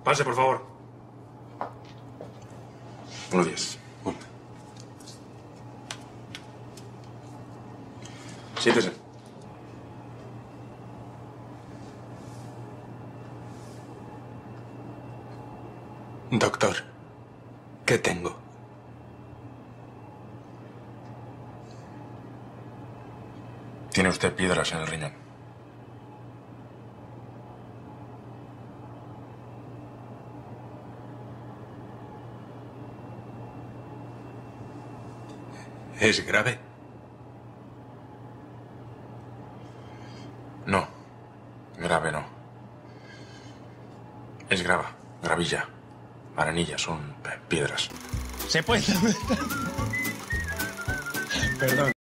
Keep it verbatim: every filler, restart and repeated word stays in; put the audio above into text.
Pase, por favor. Buenos días. Siéntese. Doctor, ¿qué tengo? Tiene usted piedras en el riñón. ¿Es grave? No, grave no. Es grava, gravilla. Arenilla, son piedras. Se puede. Perdón.